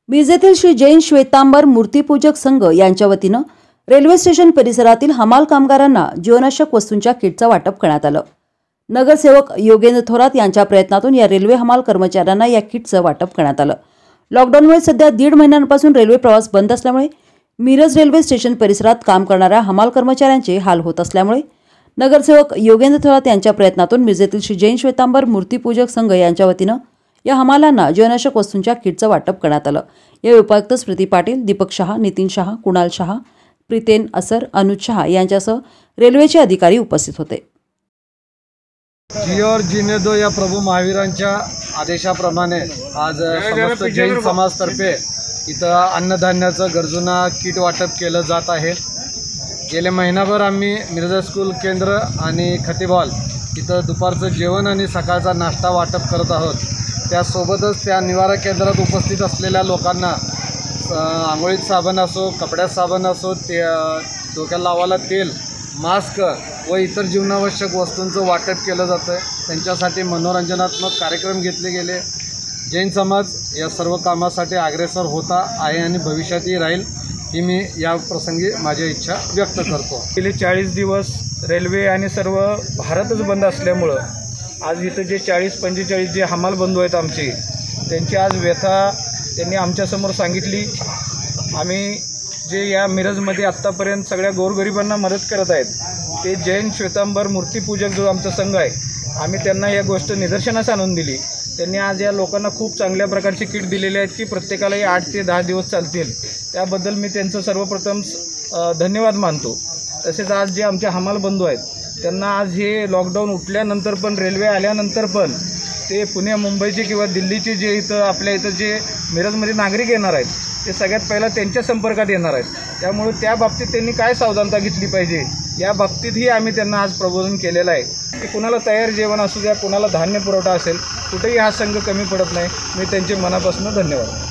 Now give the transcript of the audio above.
मिरजेतील श्री जैन श्वेतांबर मूर्तिपूजक संघ यांच्या वतीनं रेल्वे स्टेशन परिसरातील हमाल कामगारांना जीवनावश्यक वस्तूंच्या किटचं वाटप करण्यात आलं। नगरसेवक योगेंद्र थोरात यांच्या प्रयत्नातून या रेल्वे हमाल कर्मचाऱ्यांना या किटचं वाटप करण्यात आलं। लॉकडाऊनमुळे सध्या 1.5 महिन्यांपासून रेल्वे प्रवास बंद असल्यामुळे मिरज रेल्वे स्टेशन परिसरात काम करणाऱ्या हमाल कर्मचाऱ्यांचे हाल होत असल्यामुळे नगरसेवक योगेंद्र थोरात यांच्या प्रयत्नातून मिरजेतील श्री जैन श्वेतांबर मूर्तिपूजक संघ यांच्या वतीनं या हमालांना जीवनावश्यक वस्तूंच्या किटचं वाटप करण्यात आलं। या उपायुक्त स्मृती पाटील, दीपक शहा, नितीन शहा, कुणाल शहा, प्रीतेन असर, अनुज शहा यांच्यासह रेल्वेचे अधिकारी उपस्थित होते। जियो और जीने दो या प्रभू महावीरांच्या आदेशाप्रमाणे आज समस्त जैन समाजतर्फे इथं अन्नधान्याचं गरजूंना किट वाटप केलं जात आहे। गेले महिनाभर आम्ही मिरज स्कूल केंद्र आणि खतीबॉल इथं दुपारचं जेवण आणि सकाळचा नाश्ता वाटप करत आहोत। त्यासोबतच त्या निवारा केंद्रात उपस्थित असलेल्या लोकांना आंघोळीत साबण असो, कपड्यात साबण असो, ते डोक्याला लावायला तेल, मास्क व इतर जीवनावश्यक वस्तूंचं वाटप केलं जातं। त्यांच्यासाठी मनोरंजनात्मक कार्यक्रम घेतले गेले। जैन समाज या सर्व कामासाठी अग्रेसर होता आहे आणि भविष्यातही राहील ही मी या प्रसंगी माझी इच्छा व्यक्त करतो। गेले 40 दिवस रेल्वे आणि सर्व भारतच बंद असल्यामुळं आज इथं जे 40-45 जे हमाल बंधू आहेत आमचे, त्यांची आज व्यथा त्यांनी आमच्यासमोर सांगितली। आम्ही जे या मिरजमध्ये आत्तापर्यंत सगळ्या गोरगरिबांना मदत करत आहेत, ते जैन श्वेतांबर मूर्तिपूजक जो आमचा संघ आहे, आम्ही त्यांना या गोष्ट निदर्शनास आणून दिली। त्यांनी आज या लोकांना खूप चांगल्या प्रकारचे किट दिलेले आहेत की प्रत्येकालाही 8 ते 10 दिवस चालतील। त्याबद्दल मी त्यांचं सर्वप्रथम धन्यवाद मानतो। तसेच आज जे आमचे हमाल बंधू आहेत त्यांना आज हे लॉकडाऊन उठल्यानंतर पण, रेल्वे आल्यानंतर पण, ते पुणे मुंबईचे किंवा दिल्लीचे जे इथं आपल्या इथं जे मिरजमध्ये नागरिक येणार आहेत ते सगळ्यात पहिला त्यांच्या संपर्कात येणार आहेत। त्यामुळे त्या बाबतीत त्यांनी काय सावधानता घेतली पाहिजे या बाबतीतही आम्ही त्यांना आज प्रबोधन केलेलं आहे की कुणाला तयार जेवण असू द्या, कुणाला धान्य पुरवठा असेल, कुठेही हा संघ कमी पडत नाही। मी त्यांचे मनापासून धन्यवाद।